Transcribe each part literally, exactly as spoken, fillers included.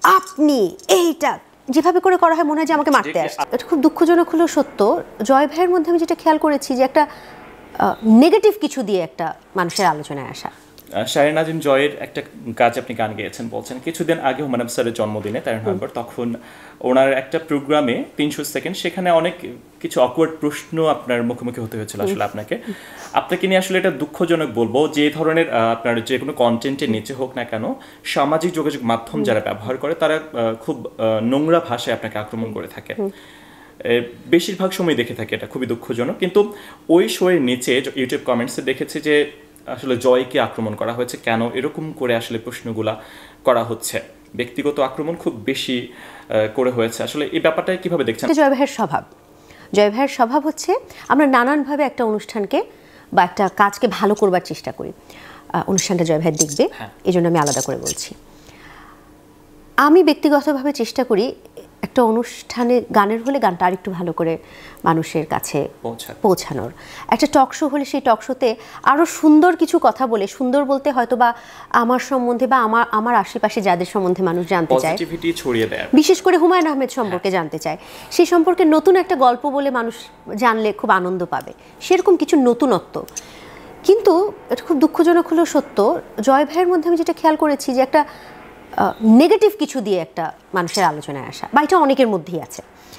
আপনি এইটা যেভাবে করে করা হয় মনে হয় যে আমাকে মারতে আসছে। এটা খুব দুঃখজনক হলেও সত্য। জয় ভাইয়ের মধ্যে আমি যেটা খেয়াল করেছি যে একটা নেগেটিভ কিছু দিয়ে একটা মানুষের আলোচনায় আসা। শাহরিন নাজিম জয়ের একটা কাজ আপনি গান গেয়েছেন বলছেন কিছুদিন আগে হুমায়ুন স্যারের জন্মদিনে তেরো নভেম্বর, তখন ওনার একটা প্রোগ্রামে তিনশো সেকেন্ড সেখানে অনেক কিছু অকওয়ার্ড প্রশ্ন আপনার মুখোমুখি হতে হয়েছিল আসলে আপনাকে আপনাকে নিয়ে আসলে এটা দুঃখজনক বলবো যে ধরনের আপনার যে কোনো কন্টেন্টের নিচে হোক না কেন সামাজিক যোগাযোগ মাধ্যম যারা ব্যবহার করে তারা খুব নোংরা ভাষায় আপনাকে আক্রমণ করে থাকে। বেশিরভাগ সময় দেখে থাকি, এটা খুবই দুঃখজনক। কিন্তু ওই শোয়ের নিচে ইউটিউব কমেন্টসে দেখেছি যে আসলে জয়কে আক্রমণ করা হয়েছে, কেন এরকম করে আসলে প্রশ্নগুলা করা হচ্ছে, ব্যক্তিগত আক্রমণ খুব বেশি করে হয়েছে। আসলে এই ব্যাপারটা কিভাবে দেখছেন? জয় ভাইয়ের স্বভাব জয় ভাইয়ের স্বভাব হচ্ছে আমরা নানানভাবে একটা অনুষ্ঠানকে বা একটা কাজকে ভালো করবার চেষ্টা করি। অনুষ্ঠানটা জয় ভাই দেখবে, এই জন্য আমি আলাদা করে বলছি। আমি ব্যক্তিগতভাবে চেষ্টা করি একটা অনুষ্ঠানে গানের হলে গানটা আরেকটু ভালো করে মানুষের কাছে পৌঁছানোর। একটা টক শো হলে সেই টক শোতে আরও সুন্দর কিছু কথা বলে, সুন্দর বলতে হয়তো বা আমার সম্বন্ধে বা আমার আমার আশেপাশে যাদের সম্বন্ধে মানুষ জানতে চায়, বিশেষ করে হুমায়ুন আহমেদ সম্পর্কে জানতে চায়, সেই সম্পর্কে নতুন একটা গল্প বলে মানুষ জানলে খুব আনন্দ পাবে, সেরকম কিছু নতুনত্ব। কিন্তু এটা খুব দুঃখজনক হলেও সত্য, জয় ভাইয়ের মধ্যে আমি যেটা খেয়াল করেছি যে একটা নেগেটিভ কিছু দিয়ে একটা মানুষের আলোচনায় আসা, বা এটা অনেকের মধ্যেই আছে।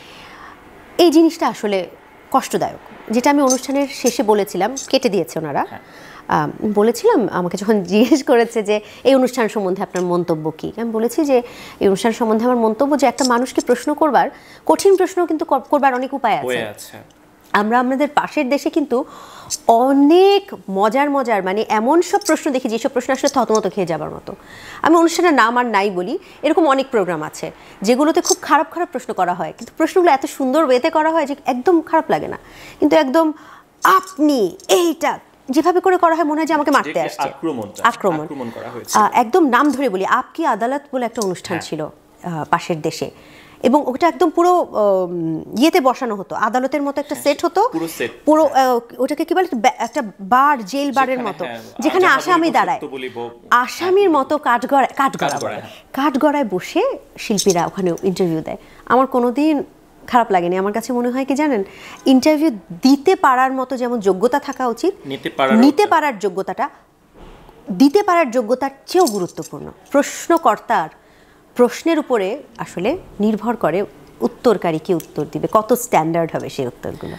এই জিনিসটা আসলে কষ্টদায়ক। যেটা আমি অনুষ্ঠানের শেষে বলেছিলাম, কেটে দিয়েছে ওনারা, বলেছিলাম আমাকে যখন জিজ্ঞেস করেছে যে এই অনুষ্ঠান সম্বন্ধে আপনার মন্তব্য কী, আমি বলেছি যে এই অনুষ্ঠান সম্বন্ধে আমার মন্তব্য যে একটা মানুষকে প্রশ্ন করবার, কঠিন প্রশ্ন কিন্তু করবার অনেক উপায় আছে। আমরা আমাদের পাশের দেশে কিন্তু অনেক মজার মজার মানে এমন সব প্রশ্ন দেখি যেসব প্রশ্ন আসলে থতমত খেয়ে যাবার মতো। আমি অনুষ্ঠানের নাম আর নাই বলি, এরকম অনেক প্রোগ্রাম আছে যেগুলোতে খুব খারাপ খারাপ প্রশ্ন করা হয়, কিন্তু প্রশ্নগুলো এত সুন্দর ওয়েতে করা হয় যে একদম খারাপ লাগে না। কিন্তু একদম আপনি এইটা যেভাবে করে করা হয় মনে হয় যে আমাকে মারতে আসছে। আক্রমণ একদম নাম ধরে বলি, আপ কি আদালত বলে একটা অনুষ্ঠান ছিল পাশের দেশে, এবং ওটা একদম পুরো ইয়েতে বসানো হতো, আদালতের মতো একটা সেট হতো, পুরো ওটাকে কি বলে একটা বার, জেল বারের মতো, যেখানে আসামি দাঁড়ায়, আসামির মতো কাঠগড়ায় কাঠগড়া কাঠগড়ায় বসে শিল্পীরা ওখানে ইন্টারভিউ দেয়। আমার কোনোদিন খারাপ লাগেনি। আমার কাছে মনে হয় কি জানেন, ইন্টারভিউ দিতে পারার মতো যেমন যোগ্যতা থাকা উচিত, নিতে পারার যোগ্যতাটা দিতে পারার যোগ্যতার চেয়েও গুরুত্বপূর্ণ। প্রশ্নকর্তার প্রশ্নের উপরে আসলে নির্ভর করে উত্তরকারী কি উত্তর দিবে, কত স্ট্যান্ডার্ড হবে সেই উত্তরগুলো।